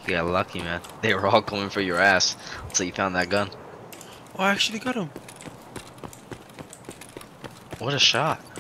You got lucky, man. They were all coming for your ass until you found that gun. Oh, I actually got him. What a shot.